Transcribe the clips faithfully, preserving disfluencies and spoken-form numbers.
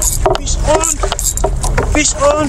Fish on! Fish on!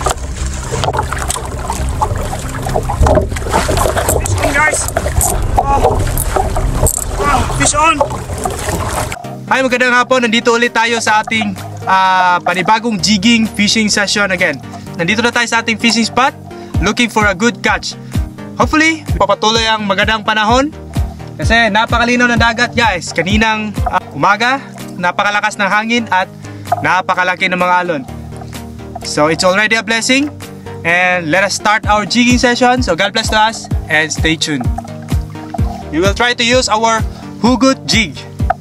Fish on, guys! Oh. Oh, fish on! Hi, magandang hapon. Nandito ulit tayo sa ating uh, panibagong jigging fishing session again. Nandito na tayo sa ating fishing spot, looking for a good catch. Hopefully, papatuloy ang magandang panahon kasi napakalinaw ng dagat, guys. Kaninang uh, umaga, napakalakas ng hangin at napakalaki ng mga alon. So it's already a blessing, and let us start our jigging session. So God bless to us and stay tuned. We will try to use our hugot jig.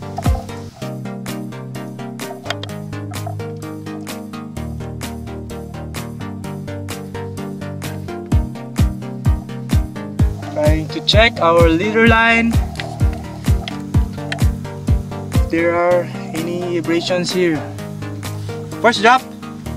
Trying to check our leader line. If there are any abrasions here. First drop.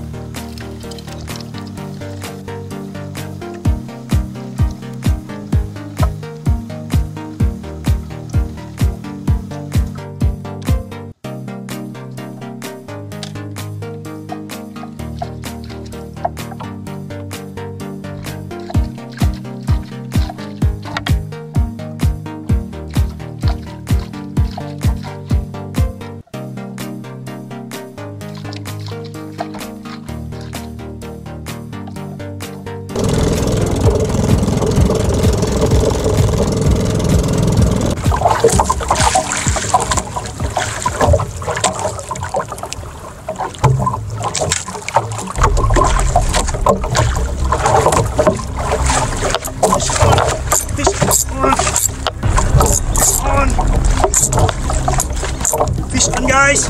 Fish on, guys.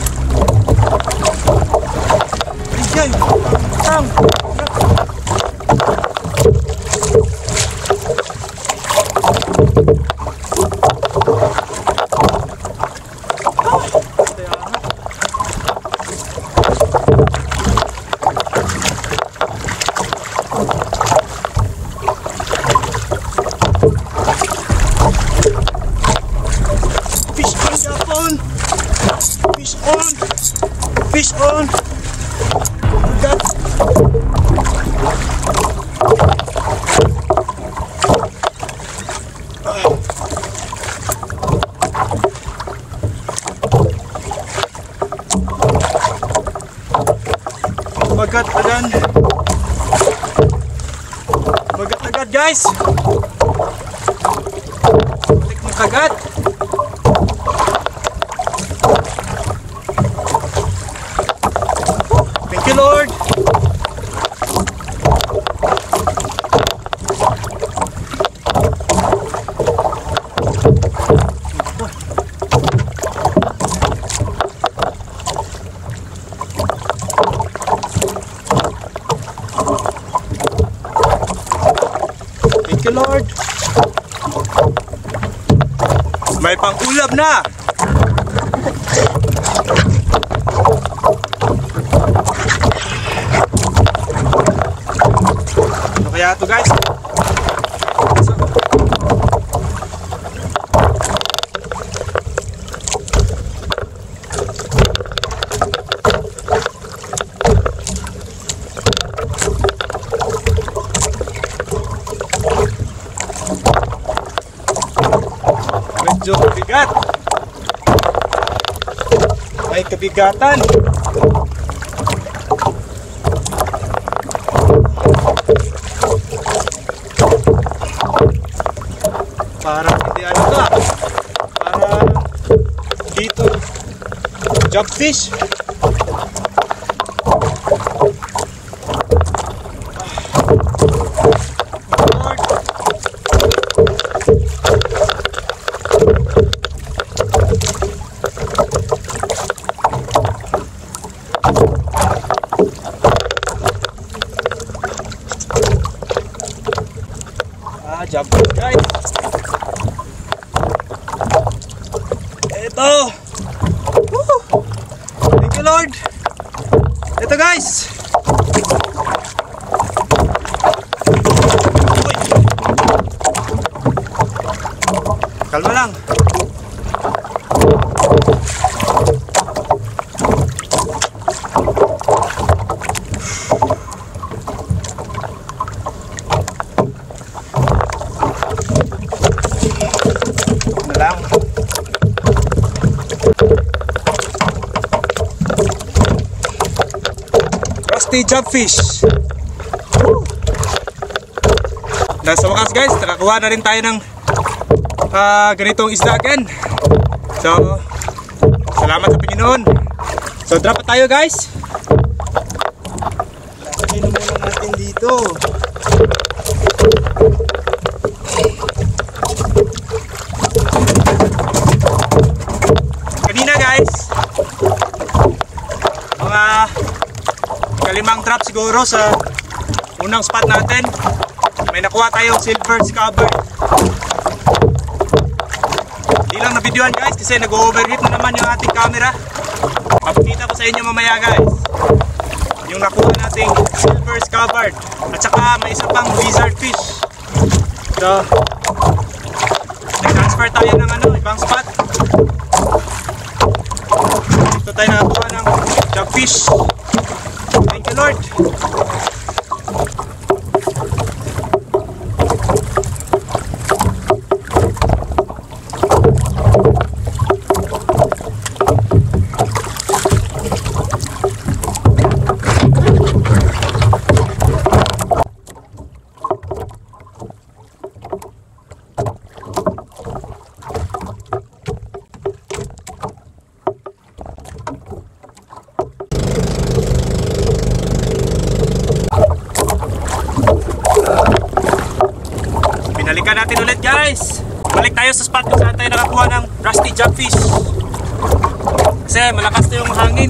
Ayan. Tang. Fish on! Fish on! Got. Bagat agad. Bagat agad, guys. Balik mo kagat. Thank you, Lord. Thank you, Lord. May pang-ulap na. Kaya ito, guys. Medyo bigat. May kabigatan. Parang hindi ano ka, parang dito jobfish. Ah, jobfish, guys. Ito. Woo! Thank you, Lord. Ito, guys. Uy. Kalma lang. Rusty Jobfish. Dan sa wakas guys, nakakuha na rin tayo ng uh, ganitong isda again. So, salamat sa Panginoon. So, drop pa tayo guys. Lasagay na muna natin dito. Kanina guys, mga kalimang drop siguro sa unang spot natin. May nakuha tayong silver scabber. Hindi lang na-videoan guys kasi nag-overheat na naman yung ating camera. Papakita ko sa inyo mamaya guys yung nakuha nating silver scabber. At saka may isa pang lizard fish. So, nag-transfer tayo ng ano, ibang spot. Dito tayo nakakuha ng jobfish. Thank you Lord. Binalikan natin ulit guys. Balik tayo sa spot kung saan tayo nakakuha ng Rusty Jobfish. Kasi malakas na yung hangin.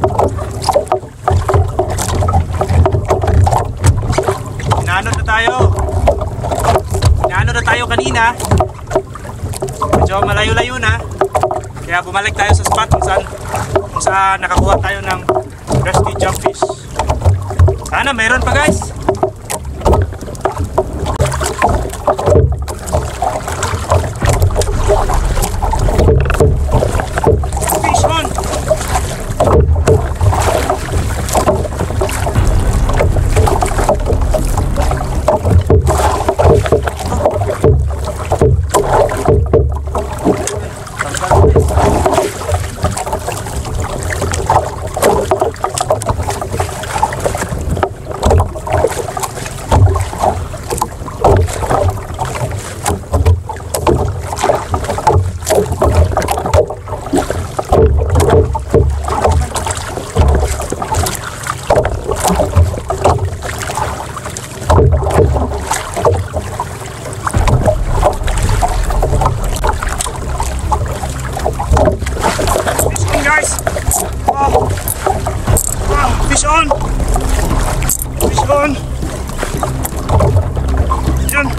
Inaano na tayo. Inaano na tayo kanina. Medyo malayo-layo na. Kaya bumalik tayo sa spot kung saan, kung saan nakakuha tayo ng Rusty Jobfish. Sana meron pa guys. Fish on! Fish on! Yan!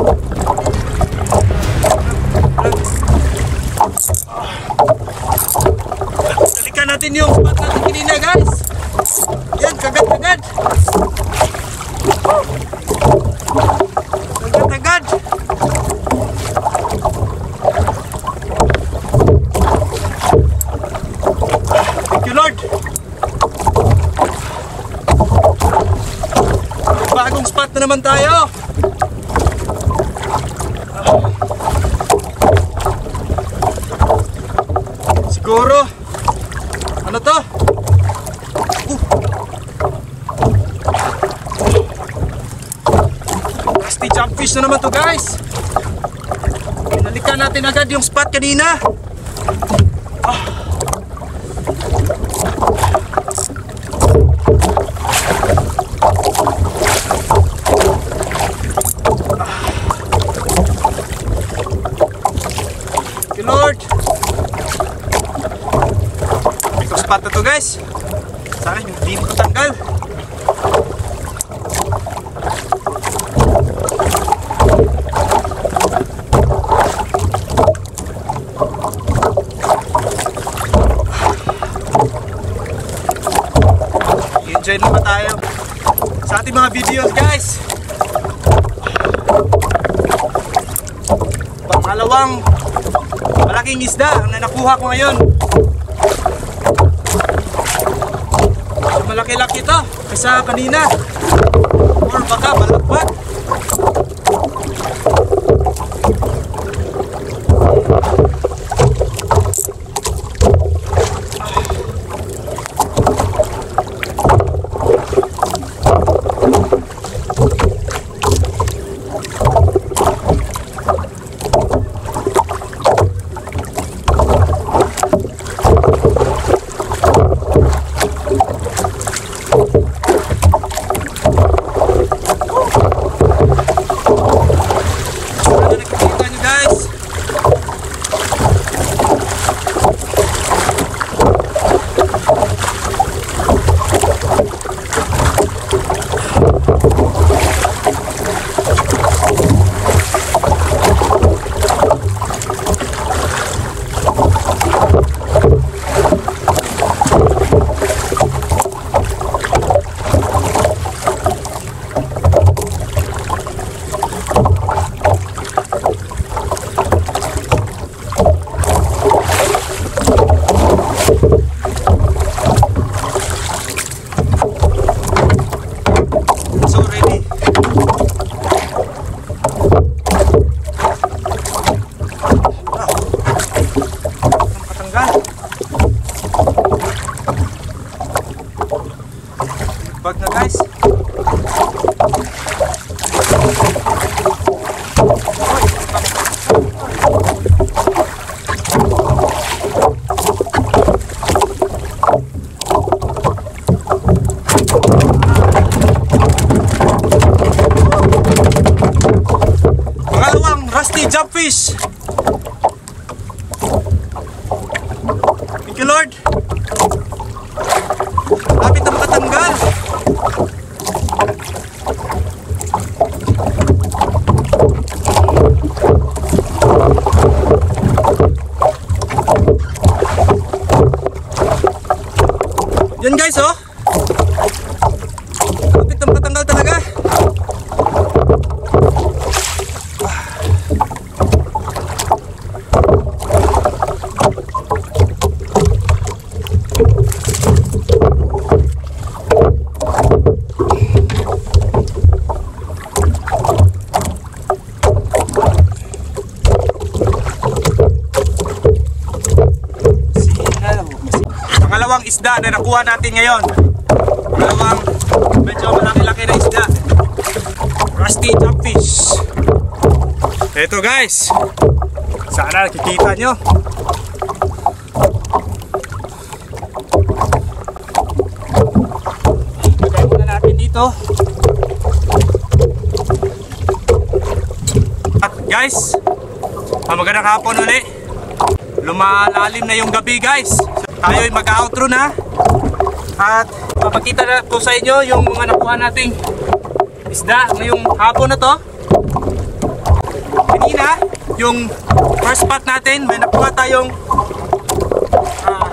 Balikan natin yung spot natin kanina guys! Yan, kagad-kagad! Kagad-kagad! Thank you Lord! Bagong spot na naman tayo. Siguro ano to? Uh. Rusty Jobfish na naman to guys. Pinalikan natin agad yung spot kanina. Ah. Lord, ito spot na to guys. Sana hindi mo tanggal. Enjoy naman tayo sa ating mga videos guys. Pangalawang malaking isda na nakuha ko ngayon. Malaki-laki ito kaysa kanina. Or baka balakbat. bag na guys. Pangalawang rusty jumpfish. Thank you Lord. Lapit na makatanggal. Yan guys oh. Lapit na makatanggal talaga. Pangalawang isda na nakuha natin ngayon. Pangalawang medyo malaki-laki na isda. Rusty jumpfish. Ito guys. Sana nakikita nyo. Lagay muna natin dito. At guys, magandang hapon ulit. Lumalalim na yung gabi guys. Tayo ay mag-outro na. At papakita na po sa inyo yung mga nakuha nating isda ngayong hapon na to. Kanina, yung first spot natin, may nakuha tayong uh,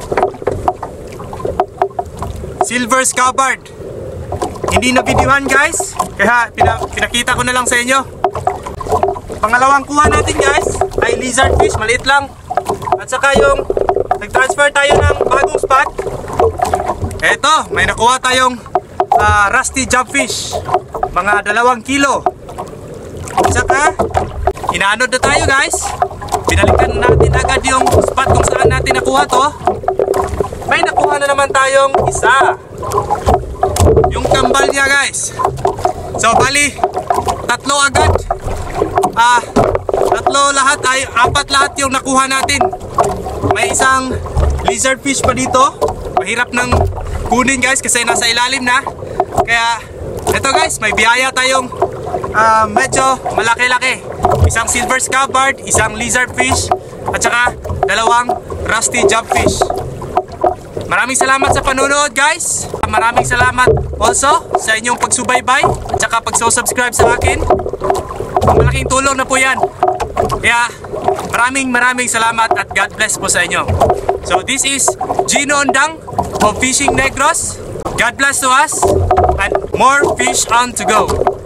silver scabbard. Hindi na videohan guys, kaya pinakita ko na lang sa inyo. Pangalawang kuha natin guys ay lizard fish, maliit lang. At saka yung nag-transfer tayo ng bagong spot. Eto, may nakuha tayong uh, rusty jumpfish. Mga dalawang kilo. At saka, inaanod na tayo guys. Binalikan natin agad yung spot kung saan natin nakuha to. May nakuha na naman tayong isa. Yung kambal niya guys. So, bali, tatlo agad. Ah, tatlo lahat ay, apat lahat yung nakuha natin. May isang lizard fish pa dito. Mahirap nang kunin guys kasi nasa ilalim na. Kaya eto guys, may biyaya tayong uh, medyo malaki-laki. Isang silver scabbard, isang lizard fish, at saka dalawang rusty jumpfish. Maraming salamat sa panonood guys. Maraming salamat also sa inyong pagsubaybay at saka pagsusubscribe sa akin. Malaking tulong na po yan. Kaya maraming maraming salamat at God bless po sa inyo. So this is Gino Ondang of Fishing Negros. God bless to us and more fish on to go.